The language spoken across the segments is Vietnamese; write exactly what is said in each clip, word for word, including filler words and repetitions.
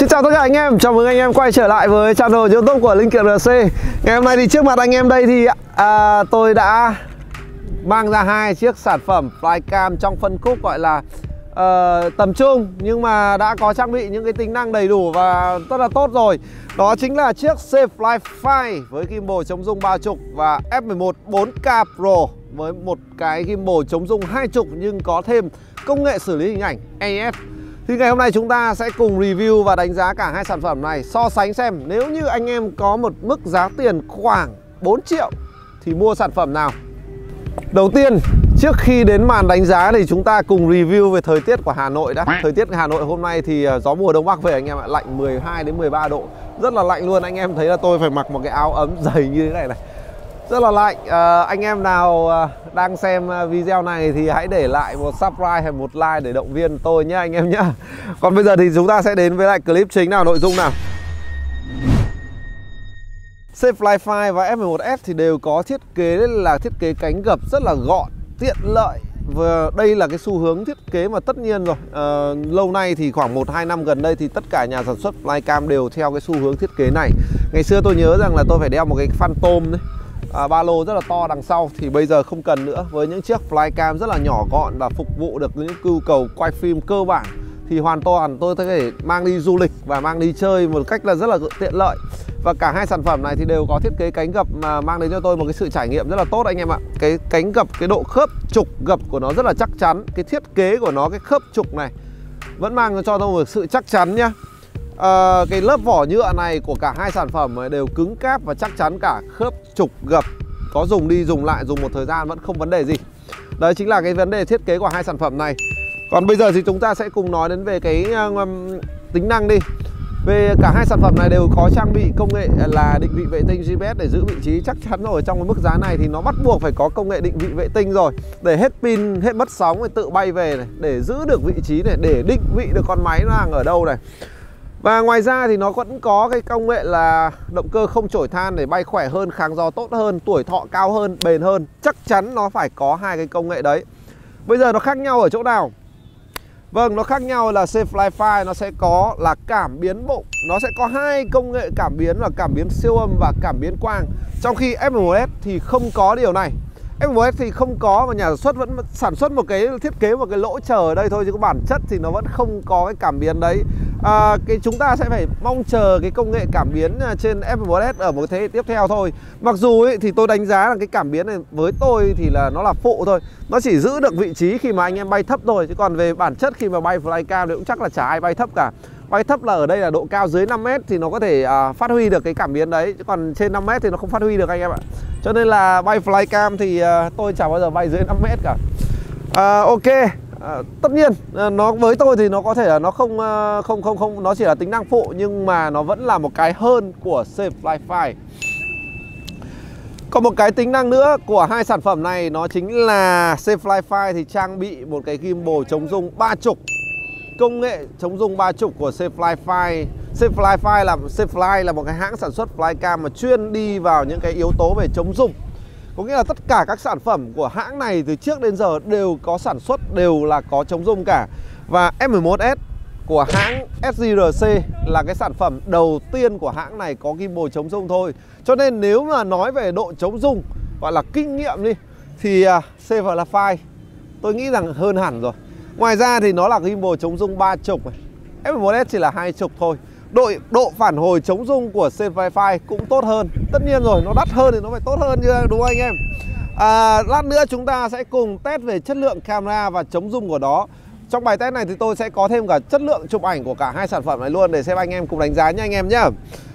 Xin chào tất cả anh em, chào mừng anh em quay trở lại với channel YouTube của Linh Kiện rờ xê. Ngày hôm nay thì trước mặt anh em đây thì à, tôi đã mang ra hai chiếc sản phẩm flycam trong phân khúc gọi là uh, tầm trung, nhưng mà đã có trang bị những cái tính năng đầy đủ và rất là tốt rồi. Đó chính là chiếc Safelite Five với gimbal chống rung ba chục và F mười một bốn K Pro với một cái gimbal chống rung hai chục nhưng có thêm công nghệ xử lý hình ảnh A E S. Thì ngày hôm nay chúng ta sẽ cùng review và đánh giá cả hai sản phẩm này, so sánh xem nếu như anh em có một mức giá tiền khoảng bốn triệu thì mua sản phẩm nào. Đầu tiên, trước khi đến màn đánh giá thì chúng ta cùng review về thời tiết của Hà Nội đã. Thời tiết Hà Nội hôm nay thì gió mùa đông bắc về anh em ạ, lạnh mười hai đến mười ba độ, rất là lạnh luôn. Anh em thấy là tôi phải mặc một cái áo ấm dày như thế này này, rất là lạnh. à, Anh em nào đang xem video này thì hãy để lại một subscribe hay một like để động viên tôi nhé anh em nhé. Còn bây giờ thì chúng ta sẽ đến với lại clip chính nào, nội dung nào. Safelite Five và F mười một S thì đều có thiết kế là thiết kế cánh gập rất là gọn, tiện lợi. Và đây là cái xu hướng thiết kế mà tất nhiên rồi. à, Lâu nay thì khoảng một hai năm gần đây thì tất cả nhà sản xuất flycam đều theo cái xu hướng thiết kế này. Ngày xưa tôi nhớ rằng là tôi phải đeo một cái Phantom đấy, à, ba lô rất là to đằng sau, thì bây giờ không cần nữa. Với những chiếc flycam rất là nhỏ gọn và phục vụ được những nhu cầu quay phim cơ bản thì hoàn toàn tôi có thể mang đi du lịch và mang đi chơi một cách là rất là tiện lợi. Và cả hai sản phẩm này thì đều có thiết kế cánh gập mà mang đến cho tôi một cái sự trải nghiệm rất là tốt anh em ạ. Cái cánh gập, cái độ khớp trục gập của nó rất là chắc chắn. Cái thiết kế của nó, cái khớp trục này vẫn mang cho tôi một sự chắc chắn nhá. à, Cái lớp vỏ nhựa này của cả hai sản phẩm đều cứng cáp và chắc chắn cả khớp trục gập. Có dùng đi dùng lại, dùng một thời gian vẫn không vấn đề gì. Đấy chính là cái vấn đề thiết kế của hai sản phẩm này. Còn bây giờ thì chúng ta sẽ cùng nói đến về cái um, tính năng đi. Về cả hai sản phẩm này đều có trang bị công nghệ là định vị vệ tinh G P S để giữ vị trí. Chắc chắn rồi, trong cái mức giá này thì nó bắt buộc phải có công nghệ định vị vệ tinh rồi, để hết pin, hết mất sóng thì tự bay về này, để giữ được vị trí này, để định vị được con máy nó đang ở đâu này. Và ngoài ra thì nó vẫn có cái công nghệ là động cơ không chổi than để bay khỏe hơn, kháng gió tốt hơn, tuổi thọ cao hơn, bền hơn. Chắc chắn nó phải có hai cái công nghệ đấy. Bây giờ nó khác nhau ở chỗ nào? Vâng, nó khác nhau là Safelite Five nó sẽ có là cảm biến bụng. Nó sẽ có hai công nghệ cảm biến là cảm biến siêu âm và cảm biến quang. Trong khi F mười một S thì không có điều này. F mười một S thì không có, và nhà sản xuất vẫn sản xuất một cái thiết kế một cái lỗ chờ ở đây thôi, chứ có bản chất thì nó vẫn không có cái cảm biến đấy. à, cái Chúng ta sẽ phải mong chờ cái công nghệ cảm biến trên F mười một S ở một thế hệ tiếp theo thôi. Mặc dù ấy, thì tôi đánh giá là cái cảm biến này với tôi thì là nó là phụ thôi. Nó chỉ giữ được vị trí khi mà anh em bay thấp thôi, chứ còn về bản chất khi mà bay flycam thì cũng chắc là chả ai bay thấp cả. Bay thấp là ở đây là độ cao dưới năm mét thì nó có thể uh, phát huy được cái cảm biến đấy, chứ còn trên năm mét thì nó không phát huy được anh em ạ. Cho nên là bay flycam thì uh, tôi chẳng bao giờ bay dưới năm mét cả. uh, Ok, uh, tất nhiên uh, nó với tôi thì nó có thể là nó không uh, không không không nó chỉ là tính năng phụ, nhưng mà nó vẫn là một cái hơn của Safelite Five. Còn một cái tính năng nữa của hai sản phẩm này, nó chính là Safelite Five thì trang bị một cái gimbal chống rung ba chục. Công nghệ chống rung ba chục của Safelite Five. Safelite Five là Safelite là một cái hãng sản xuất flycam mà chuyên đi vào những cái yếu tố về chống rung. Có nghĩa là tất cả các sản phẩm của hãng này từ trước đến giờ đều có sản xuất, đều là có chống rung cả. Và F mười một S của hãng S G R C là cái sản phẩm đầu tiên của hãng này có gimbal chống rung thôi. Cho nên nếu mà nói về độ chống rung, gọi là kinh nghiệm đi, thì uh, Safelite Five tôi nghĩ rằng hơn hẳn rồi. Ngoài ra thì nó là gimbal chống rung ba chục này. F mười một S chỉ là hai chục thôi. Độ, độ phản hồi chống rung của Safelite Five cũng tốt hơn. Tất nhiên rồi, nó đắt hơn thì nó phải tốt hơn chứ, đúng không anh em? à, Lát nữa chúng ta sẽ cùng test về chất lượng camera và chống rung của nó. Trong bài test này thì tôi sẽ có thêm cả chất lượng chụp ảnh của cả hai sản phẩm này luôn, để xem anh em cùng đánh giá nha anh em nhé.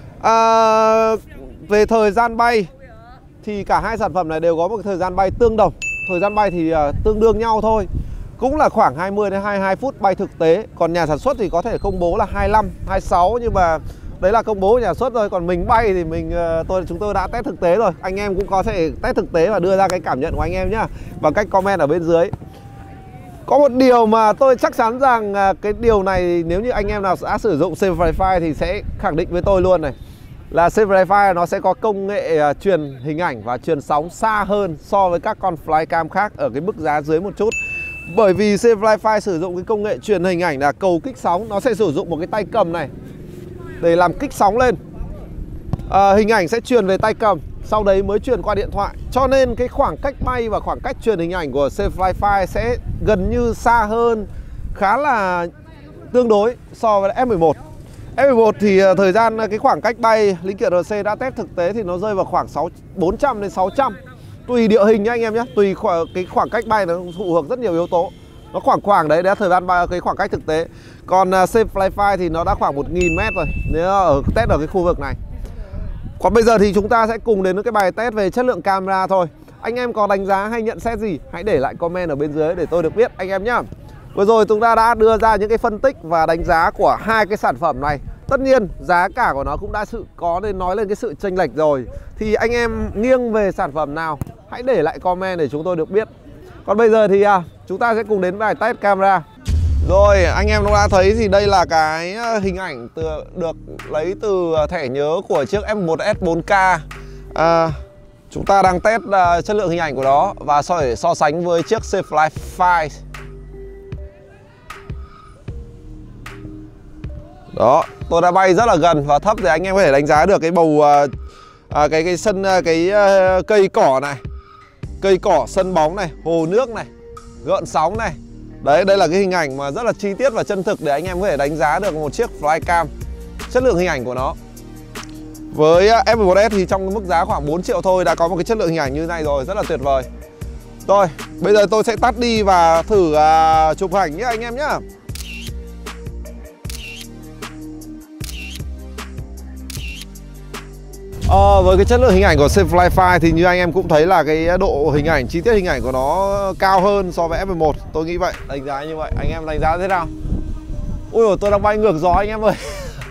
à, Về thời gian bay thì cả hai sản phẩm này đều có một thời gian bay tương đồng. Thời gian bay thì uh, tương đương nhau thôi, cũng là khoảng hai mươi đến hai mươi hai phút bay thực tế. Còn nhà sản xuất thì có thể công bố là hai mươi lăm, hai mươi sáu, nhưng mà đấy là công bố của nhà sản xuất thôi. Còn mình bay thì mình tôi chúng tôi đã test thực tế rồi. Anh em cũng có thể test thực tế và đưa ra cái cảm nhận của anh em nhá, bằng cách comment ở bên dưới. Có một điều mà tôi chắc chắn rằng cái điều này nếu như anh em nào đã sử dụng Safelite Five thì sẽ khẳng định với tôi luôn này, là Safelite Five nó sẽ có công nghệ uh, truyền hình ảnh và truyền sóng xa hơn so với các con flycam khác ở cái mức giá dưới một chút. Bởi vì Safelite Five sử dụng cái công nghệ truyền hình ảnh là cầu kích sóng. Nó sẽ sử dụng một cái tay cầm này, để làm kích sóng lên. à, Hình ảnh sẽ truyền về tay cầm, sau đấy mới truyền qua điện thoại. Cho nên cái khoảng cách bay và khoảng cách truyền hình ảnh của Safelite Five sẽ gần như xa hơn, khá là tương đối so với F mười một. F mười một thì thời gian cái khoảng cách bay linh kiện rờ xê đã test thực tế thì nó rơi vào khoảng bốn trăm đến sáu trăm. Tùy địa hình nhá anh em nhé, tùy khoảng, cái khoảng cách bay nó phụ thuộc rất nhiều yếu tố. Nó khoảng khoảng đấy, đấy là thời gian bay, cái khoảng cách thực tế. Còn uh, Safelite Five thì nó đã khoảng một nghìn mét rồi, nếu ở test ở cái khu vực này. Còn bây giờ thì chúng ta sẽ cùng đến với cái bài test về chất lượng camera thôi. Anh em có đánh giá hay nhận xét gì? Hãy để lại comment ở bên dưới để tôi được biết anh em nhá. Vừa rồi chúng ta đã đưa ra những cái phân tích và đánh giá của hai cái sản phẩm này. Tất nhiên giá cả của nó cũng đã sự có nên nói lên cái sự chênh lệch rồi. Thì anh em nghiêng về sản phẩm nào? Hãy để lại comment để chúng tôi được biết. Còn bây giờ thì à, chúng ta sẽ cùng đến bài test camera. Rồi anh em cũng đã thấy thì đây là cái hình ảnh từ, được lấy từ thẻ nhớ của chiếc F mười một S bốn K. à, Chúng ta đang test uh, chất lượng hình ảnh của nó và so, để so sánh với chiếc Safelite Five. Đó, tôi đã bay rất là gần và thấp để anh em có thể đánh giá được cái bầu uh, uh, cái cái sân uh, cái uh, cây cỏ này, cây cỏ, sân bóng này, hồ nước này, gợn sóng này. Đấy, đây là cái hình ảnh mà rất là chi tiết và chân thực để anh em có thể đánh giá được một chiếc flycam, chất lượng hình ảnh của nó. Với F mười một S thì trong mức giá khoảng bốn triệu thôi đã có một cái chất lượng hình ảnh như này rồi, rất là tuyệt vời. Rồi, bây giờ tôi sẽ tắt đi và thử uh, chụp ảnh nhé anh em nhé. Ờ, với cái chất lượng hình ảnh của Safelite Five thì như anh em cũng thấy là cái độ hình ảnh, chi tiết hình ảnh của nó cao hơn so với F mười một. Tôi nghĩ vậy, đánh giá như vậy. Anh em đánh giá thế nào? Ui dồi, tôi đang bay ngược gió anh em ơi.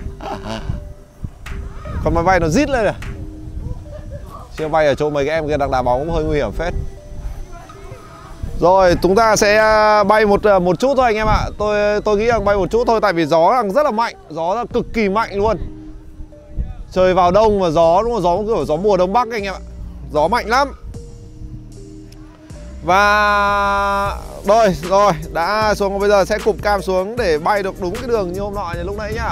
Còn máy bay nó rít lên rồi. Chưa bay ở chỗ mấy cái em kia đang đá bóng cũng hơi nguy hiểm phết. Rồi, chúng ta sẽ bay một một chút thôi anh em ạ. Tôi tôi nghĩ rằng bay một chút thôi, tại vì gió đang rất là mạnh, gió là cực kỳ mạnh luôn. Trời vào đông mà gió, đúng không? Gió kiểu gió mùa đông bắc anh em ạ. Gió mạnh lắm. Và rồi, rồi, đã xuống, bây giờ sẽ cụp cam xuống để bay được đúng cái đường như hôm nọ như lúc nãy nhá.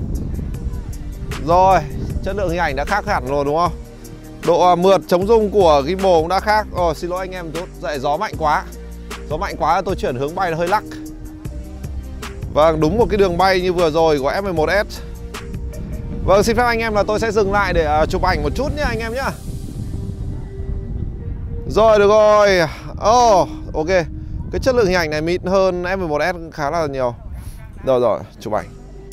Rồi, chất lượng hình ảnh đã khác hẳn rồi đúng không? Độ mượt chống rung của gimbal cũng đã khác. Rồi, xin lỗi anh em một chút, dậy gió mạnh quá. Gió mạnh quá tôi chuyển hướng bay nó hơi lắc. Vâng, đúng một cái đường bay như vừa rồi của F mười một S. Vâng, xin phép anh em là tôi sẽ dừng lại để uh, chụp ảnh một chút nhé anh em nhé. Rồi, được rồi. Oh, ok. Cái chất lượng hình ảnh này mịn hơn F mười một S khá là nhiều. Rồi rồi, chụp ảnh.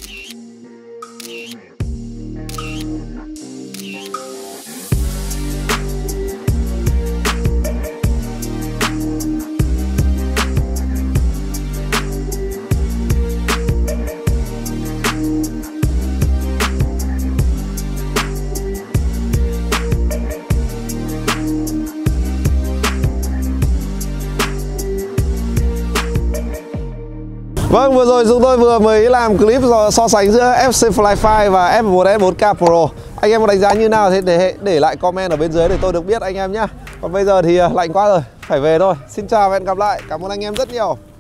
Vâng, vừa rồi chúng tôi vừa mới làm clip so sánh giữa Safelite Five và F mười một S bốn K Pro. Anh em có đánh giá như nào thì để để lại comment ở bên dưới để tôi được biết anh em nhé. Còn bây giờ thì lạnh quá rồi, phải về thôi. Xin chào và hẹn gặp lại. Cảm ơn anh em rất nhiều.